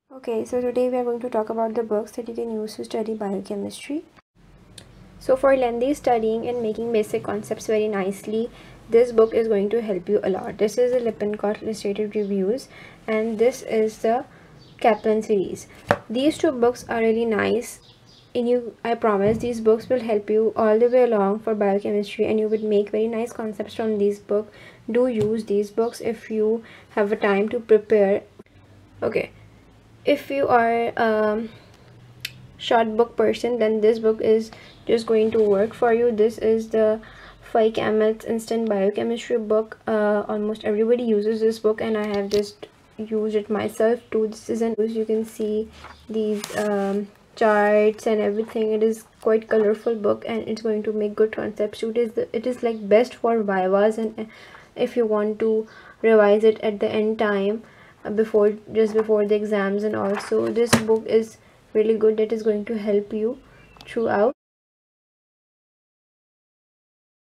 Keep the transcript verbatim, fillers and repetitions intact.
Okay, so today we are going to talk about the books that you can use to study biochemistry. So for lengthy studying and making basic concepts very nicely, this book is going to help you a lot. This is the Lippincott Illustrated Reviews, and this is the Kaplan series. These two books are really nice, and you, I promise these books will help you all the way along for biochemistry, and you would make very nice concepts from these books. Do use these books if you have a time to prepare. Okay, if you are a short book person, then this book is just going to work for you. This is the five Camel's Instant Biochemistry book. Uh, almost everybody uses this book, and I have just used it myself too. This is an you can see these um, charts and everything. It is quite colorful book, and it's going to make good concepts. It is the, it is like best for vivas, and if you want to revise it at the end time, before just before the exams. And also this book is really good, that is going to help you throughout.